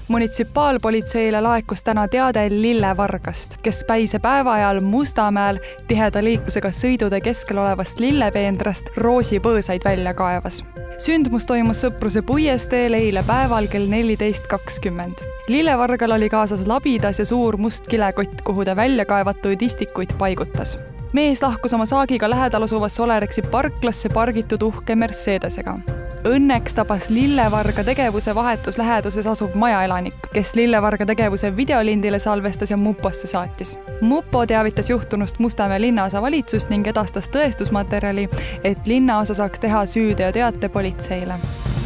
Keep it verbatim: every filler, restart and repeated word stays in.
Munitsipaalpolitseile laekus täna teade lillevargast, kes päise päeva ajal Mustamäel tiheda liiklusega sõidude keskel olevast lillepeendrast roosipõõsaid välja kaevas. Sündmus toimus Sõpruse puiesteel eile päeval kell neliteist kakskümmend. Lillevargal oli kaasas labidas ja suur must kilekott, kuhu ta välja kaevatuid istikuid paigutas. Mees lahkus oma saagiga lähedal asuvasse Olerexi parklasse pargitud uhke Mercedesega. Õnneks tabas Lillevarga tegevuse vahetus läheduses asuv majaelanik, kes Lillevarga tegevuse videolindile salvestas ja Muposse saatis. Mupo teavitas juhtunust Mustamäe linnaosa valitsust ning edastas tõestusmaterjali, et linnaosa saaks teha süüteoteate politseile.